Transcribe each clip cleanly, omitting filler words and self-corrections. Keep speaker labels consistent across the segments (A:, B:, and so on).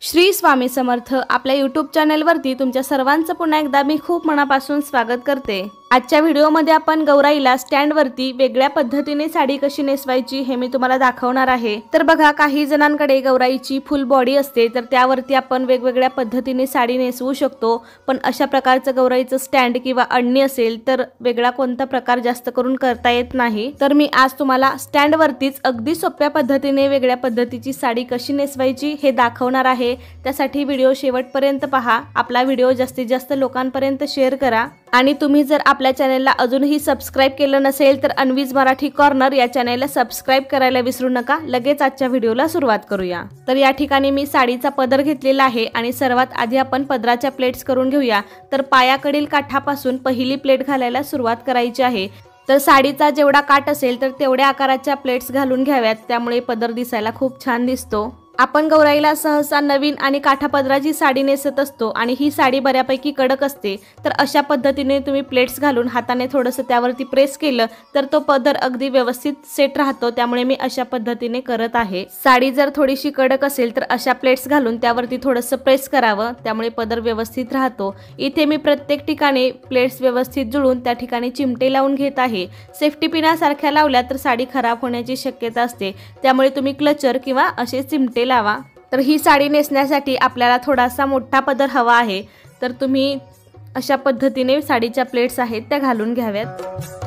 A: श्री स्वामी समर्थ आपल्या यूट्यूब चॅनलवरती तुमच्या सर्वांचं पुन्हा एकदा मी खूप मनापासून स्वागत करते। आजच्या व्हिडिओमध्ये आपण गौराईला स्टँडवरती वेगळ्या पद्धतीने साडी कशी नेसवायची हे मी तुम्हाला दाखवणार आहे। तर बघा, काही जणांकडे गौराईची फुल बॉडी असते, तर त्यावरती आपण वेगवेगळ्या पद्धतीने साडी नेसवू शकतो। पण अशा प्रकारचं गौराईचं स्टँड किंवा अडणी असेल तर वेगळा कोणता प्रकार जास्त करून करता येत नाही। तर मी आज तुम्हाला स्टँडवरतीच अगदी सोप्या पद्धतीने वेगळ्या पद्धतीची साडी कशी नेसवायची हे दाखवणार आहे। त्यासाठी व्हिडिओ शेवटपर्यंत पहा। आपला व्हिडिओ जास्तीत जास्त लोकांपर्यंत शेअर करा आणि तुम्ही जर आपल्या चॅनलला अजूनही सबस्क्राइब केलं नसेल तर अन्वीज मराठी कॉर्नर या चॅनलला सबस्क्राइब करायला विसरू नका। लगेच आजच्या व्हिडिओला सुरुवात करूया। तर या ठिकाणी मी साडीचा पदर घेतलेला आहे आणि सर्वात आधी आपण पदराच्या प्लेट्स करून घेऊया। तर पायाकडील काठापासून पहिली प्लेट घालायला सुरुवात करायची आहे। तर साडीचा जेवढा काठ असेल तर तेवढ्या आकाराच्या प्लेट्स घालून घ्याव्यात, त्यामुळे पदर दिसायला खूप छान दिसतो। आपण गौराईला सहसा नवीन आणि काठापदराची साडी नेसत असतो आणि ही साडी बऱ्यापैकी कडक असते। तर अशा पद्धतीने तुम्ही प्लेट्स घालून हाताने थोडंसं त्यावरती प्रेस केलं तर तो पदर अगदी व्यवस्थित सेट राहतो, त्यामुळे मी अशा पद्धतीने करत आहे। साडी जर थोडीशी कडक असेल तर अशा प्लेट्स घालून त्यावरती थोडंसं प्रेस करावं, त्यामुळे पदर व्यवस्थित राहतो। इथे मी प्रत्येक ठिकाणी प्लेट्स व्यवस्थित जुळून त्या ठिकाणी चिमटे लावून घेत आहे। सेफ्टी पिनासारख्या लावल्या तर साडी खराब होण्याची शक्यता असते, त्यामुळे तुम्ही क्लचर किंवा असे चिमटे लावा। तर ही साडी नेसण्यासाठी आपल्याला थोडासा मोठा पदर हवा आहे, तर तुम्ही अशा पद्धतीने साडीच्या प्लेट्स आहेत त्या घालून घ्याव्यात।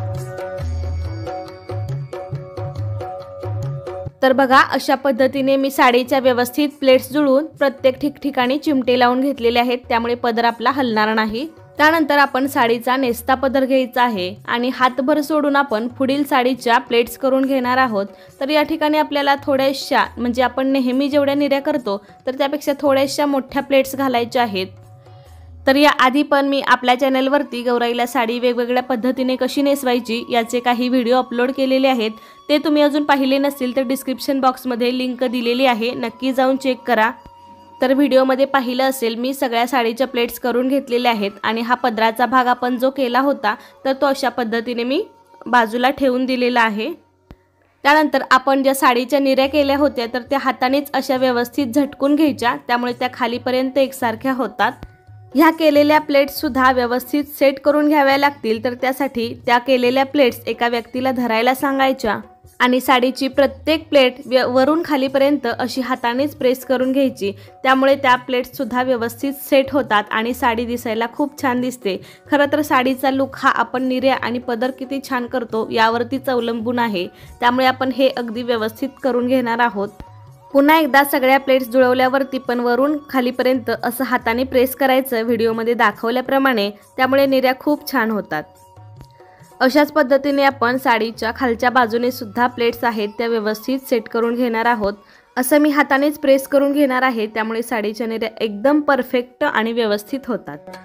A: तर बघा, अशा पद्धतीने मी साडीच्या व्यवस्थित प्लेट्स जुळवून प्रत्येक ठिकठिकाणी चिमटे लावून घेतलेले आहेत, त्यामुळे पदर आपला हलणार नाही। त्यानंतर आपण साडीचा नेसता पदर घ्यायचा आहे आणि हातभर सोडून आपण पुढील साडीच्या प्लेट्स करून घेणार आहोत। तर या ठिकाणी आपल्याला थोड्याशा, म्हणजे आपण नेहमी जेवढ्या निर्या करतो तर त्यापेक्षा थोड्याशा मोठ्या प्लेट्स घालायच्या आहेत। तर या आधी पण मी आपल्या चॅनलवरती गौराईला साडी वेगवेगळ्या पद्धतीने कशी नेसवायची याचे काही व्हिडिओ अपलोड केलेले आहेत। ते तुम्ही अजून पाहिले नसतील तर डिस्क्रिप्शन बॉक्समध्ये लिंक दिलेली आहे, नक्की जाऊन चेक करा। तर व्हिडिओमध्ये पाहिलं असेल, मी सगळ्या साडीच्या प्लेट्स करून घेतलेल्या आहेत आणि हा पदराचा भाग आपण जो केला होता तर तो अशा पद्धतीने मी बाजूला ठेवून दिलेला आहे। त्यानंतर आपण ज्या साडीच्या निऱ्या केल्या होत्या तर त्या हातानेच अशा व्यवस्थित झटकून घ्यायच्या, त्यामुळे त्या खालीपर्यंत एकसारख्या होतात। ह्या केलेल्या प्लेट्स सुद्धा व्यवस्थित सेट करून घ्याव्या लागतील, तर त्यासाठी त्या केलेल्या प्लेट्स एका व्यक्तीला धरायला सांगायच्या आणि साडीची प्रत्येक प्लेट वरून खालीपर्यंत अशी हातानेच प्रेस करून घ्यायची, त्यामुळे त्या प्लेट्स सुद्धा व्यवस्थित सेट होतात आणि साडी दिसायला खूप छान दिसते। खरं तर साडीचा लुक हा आपण निर्या आणि पदर किती छान करतो यावरतीच अवलंबून आहे, त्यामुळे आपण हे अगदी व्यवस्थित करून घेणार आहोत। पुन्हा एकदा सगळ्या प्लेट्स जुळवल्यावरती पण वरून खालीपर्यंत असं हाताने प्रेस करायचं व्हिडिओमध्ये दाखवल्याप्रमाणे, त्यामुळे निर्या खूप छान होतात। अशाच पद्धतीने आपण साडीच्या खालच्या बाजूने सुद्धा प्लेट्स आहेत त्या व्यवस्थित सेट करून घेणार आहोत। असं मी हातानेच प्रेस करून घेणार आहे, त्यामुळे साडीच्या निर्या एकदम परफेक्ट आणि व्यवस्थित होतात।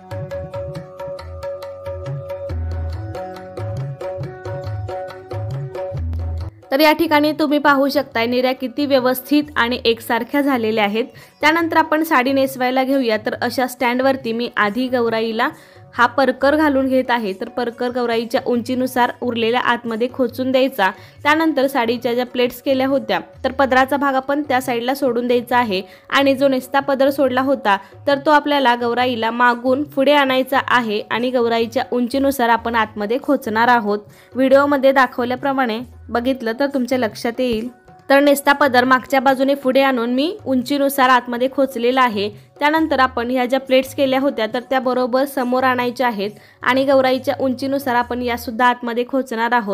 A: तर या ठिकाणी तुम्ही पाहू शकता निर्या किती व्यवस्थित आणि एकसारख्या झालेल्या आहेत। त्यानंतर आपण साडी नेसवायला घेऊया। तर अशा स्टँडवरती मी आधी गौराईला हा परकर घालून घेत आहे। तर परकर गौराईच्या उंचीनुसार उरलेल्या आतमध्ये खोचून द्यायचा। त्यानंतर साडीच्या ज्या प्लेट्स केल्या होत्या तर पदराचा भाग आपण त्या साईडला सोडून द्यायचा आहे आणि जो नेसता पदर सोडला होता तर तो आपल्याला गौराईला मागून पुढे आणायचा आहे आणि गौराईच्या उंचीनुसार आपण आतमध्ये खोचणार आहोत। व्हिडिओमध्ये दाखवल्याप्रमाणे बघितलं तर तुमच्या लक्षात येईल। तर नेसता पदर मागच्या बाजूने पुढे आणून मी उंचीनुसार आतमध्ये खोचलेला आहे। त्यानंतर आपण ह्या ज्या प्लेट्स केल्या होत्या तर त्या बरोबर समोर आणायच्या आहेत आणि गौराईच्या उंचीनुसार आपण या सुद्धा आतमध्ये खोचणार आहोत।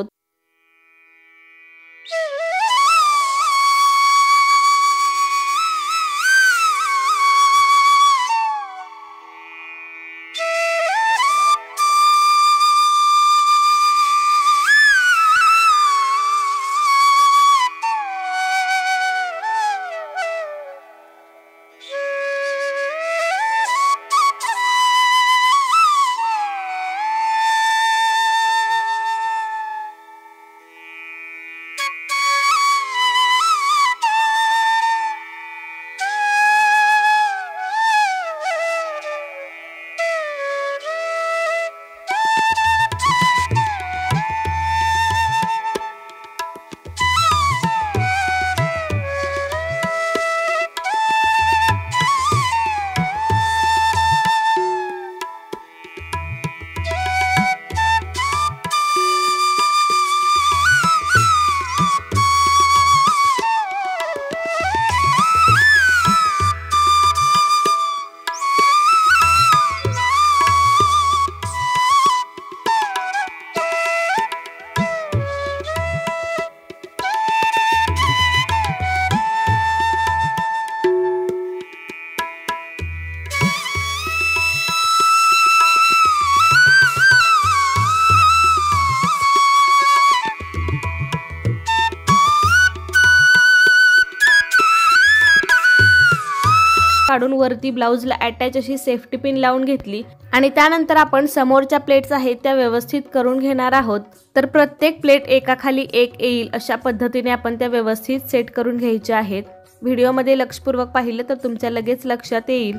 A: काढून वरती ब्लाऊजला अटॅच अशी सेफ्टी पिन लावून घेतली आणि त्यानंतर आपण समोरच्या प्लेट्स आहेत त्या व्यवस्थित करून घेणार आहोत। तर प्रत्येक प्लेट एकाखाली एक येईल अशा पद्धतीने आपण त्या व्यवस्थित सेट करून घ्यायच्या आहेत। व्हिडिओमध्ये लक्षपूर्वक पाहिलं तर तुमच्या लगेच लक्षात येईल।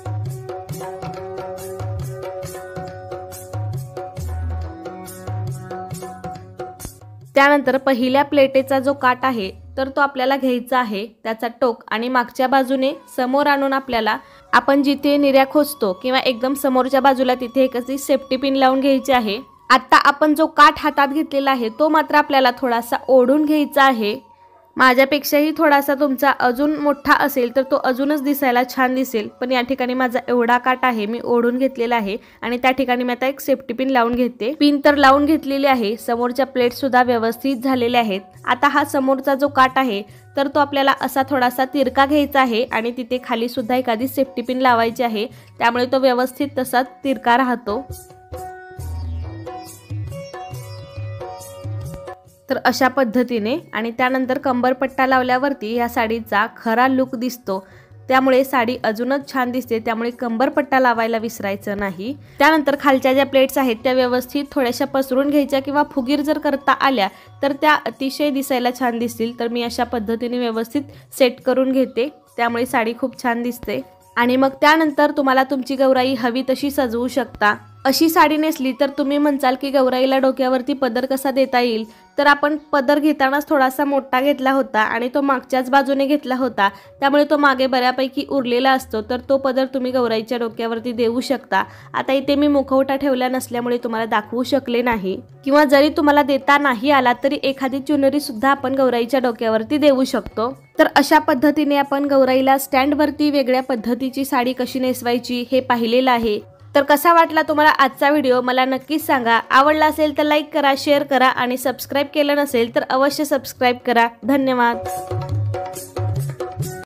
A: त्यानंतर पहिल्या प्लेटेचा जो काट आहे तर तो आपल्याला घ्यायचा आहे, त्याचा टोक आणि मागच्या बाजूने समोर आणून आपल्याला आपण जिथे निर्या खोचतो किंवा एकदम समोरच्या बाजूला तिथे एक अशी सेफ्टी पिन लावून घ्यायची आहे। आता आपण जो काठ हातात घेतलेला आहे तो मात्र आपल्याला थोडासा ओढून घ्यायचा आहे। माझ्यापेक्षाही थोडासा तुमचा अजून मोठा असेल तर तो अजूनच दिसायला छान दिसेल, पण या ठिकाणी माझा एवढा काट आहे मी ओढून घेतलेला आहे आणि त्या ठिकाणी मी आता एक सेफ्टी पिन लावून घेते। पिन तर लावून घेतलेली आहे, समोरच्या प्लेट सुद्धा व्यवस्थित झालेल्या आहेत। आता हा समोरचा जो काट आहे तर तो आपल्याला असा थोडासा तिरका घ्यायचा आहे आणि तिथे खाली सुद्धा एखादी सेफ्टी पिन लावायची आहे, त्यामुळे तो व्यवस्थित तसाच तिरका राहतो। तर अशा पद्धतीने आणि त्यानंतर कंबरपट्टा लावल्यावरती या साडीचा खरा लुक दिसतो, त्यामुळे साडी अजूनच छान दिसते, त्यामुळे कंबरपट्टा लावायला विसरायचं नाही। त्यानंतर खालच्या ज्या प्लेट्स आहेत त्या व्यवस्थित थोड्याशा पसरून घ्यायच्या किंवा फुगीर जर करता आल्या तर त्या अतिशय दिसायला छान दिसतील। तर मी अशा पद्धतीने व्यवस्थित सेट करून घेते, त्यामुळे साडी खूप छान दिसते। आणि मग त्यानंतर तुम्हाला तुमची गौराई हवी तशी सजवू शकता। अशी साडी नेसली तर तुम्ही म्हणसाल की गौराईला डोक्यावरती पदर कसा देता येईल, तर आपण पदर घेतानाच थोडासा मोठा घेतला होता आणि तो मागच्याच बाजूने घेतला होता, त्यामुळे तो मागे बऱ्यापैकी उरलेला असतो, तर तो पदर तुम्ही गौराईच्या डोक्यावरती देऊ शकता। आता इथे मी मुखवटा ठेवला नसल्यामुळे तुम्हाला दाखवू शकले नाही, किंवा जरी तुम्हाला देता नाही आला तरी एखादी चुनरी सुद्धा आपण गौराईच्या डोक्यावरती देऊ शकतो। तर अशा पद्धतीने आपण गौराईला स्टँडवरती वेगळ्या पद्धतीची साडी कशी नेसवायची हे पाहिलेलं आहे। तर कसा वाटला तुम्हाला आजचा व्हिडिओ मला नक्कीच सांगा। आवडला असेल तर लाईक करा, शेअर करा आणि सबस्क्राईब केलं नसेल तर अवश्य सबस्क्राईब करा। धन्यवाद।